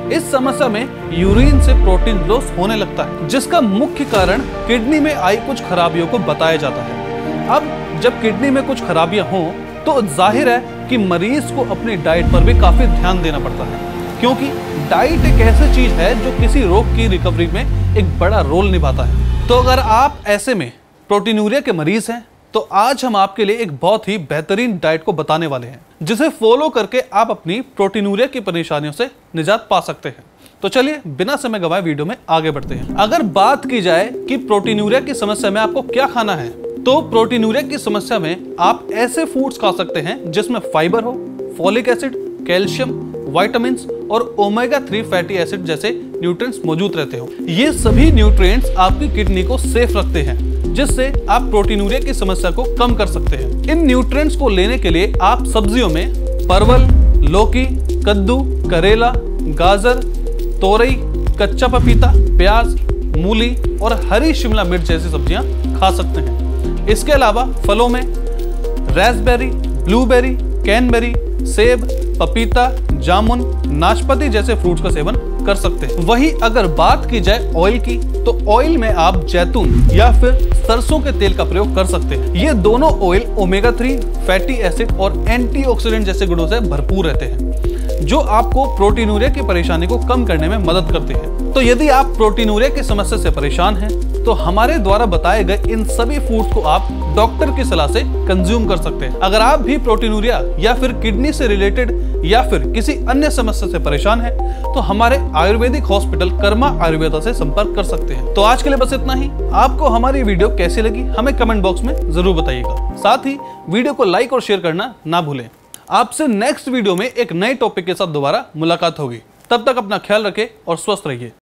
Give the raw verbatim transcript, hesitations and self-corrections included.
इस समस्या में यूरिन से प्रोटीन लॉस होने लगता है, जिसका मुख्य कारण किडनी में आई कुछ खराबियों को बताया जाता है। अब जब किडनी में कुछ खराबियां हों तो जाहिर है कि मरीज को अपनी डाइट पर भी काफी ध्यान देना पड़ता है, क्योंकि डाइट एक ऐसी चीज है जो किसी रोग की रिकवरी में एक बड़ा रोल निभाता है। तो अगर आप ऐसे में प्रोटीनूरिया के मरीज हैं तो आज हम आपके लिए एक बहुत ही बेहतरीन डाइट को बताने वाले हैं, जिसे फॉलो करके आप अपनी प्रोटीनूरिया की परेशानियों से निजात पा सकते हैं। तो चलिए बिना समय गवाए वीडियो में आगे बढ़ते हैं। अगर बात की जाए कि प्रोटीनूरिया की समस्या में आपको क्या खाना है, तो प्रोटीनूरिया की समस्या में आप ऐसे फूड्स खा सकते हैं जिसमें फाइबर हो, फोलिक एसिड, कैल्शियम, विटामिन्स और ओमेगा थ्री फैटी एसिड जैसे न्यूट्रिएंट्स मौजूद रहते हो। ये सभी न्यूट्रिएंट्स आपकी किडनी को सेफ रखते हैं, जिससे आप प्रोटीनूरिया की समस्या को कम कर सकते हैं। इन न्यूट्रिएंट्स को लेने के लिए आप सब्जियों में परवल, लौकी, कद्दू, करेला, गाजर, तोरई, कच्चा पपीता, प्याज, मूली और हरी शिमला मिर्च जैसी सब्जियां खा सकते हैं। इसके अलावा फलों में रास्पबेरी, ब्लूबेरी, कैनबेरी, सेब, पपीता, जामुन, नाशपाती जैसे फ्रूट्स का सेवन कर सकते हैं। वहीं अगर बात की जाए ऑयल की, तो ऑयल में आप जैतून या फिर सरसों के तेल का प्रयोग कर सकते हैं। ये दोनों oil omega three fatty acid और एंटीऑक्सीडेंट जैसे गुणों से भरपूर रहते हैं, जो आपको प्रोटीनूरिया की परेशानी को कम करने में मदद करते हैं। तो यदि आप प्रोटीनूरिया की समस्या से परेशान हैं, तो हमारे द्वारा बताए गए इन सभी फूड्स को आप डॉक्टर की सलाह से कंज्यूम कर सकते हैं। अगर आप भी प्रोटीनूरिया या फिर किडनी से रिलेटेड या फिर किसी अन्य समस्या से परेशान हैं, तो हमारे आयुर्वेदिक हॉस्पिटल कर्मा आयुर्वेदा से संपर्क कर सकते हैं। तो आज के लिए बस इतना ही। आपको हमारी वीडियो कैसी लगी हमें कमेंट बॉक्स में जरूर बताइएगा। साथ ही वीडियो को लाइक और शेयर करना ना भूलें। आपसे नेक्स्ट वीडियो में एक नए टॉपिक के साथ दोबारा मुलाकात होगी। तब तक अपना ख्याल रखें और स्वस्थ रहिए।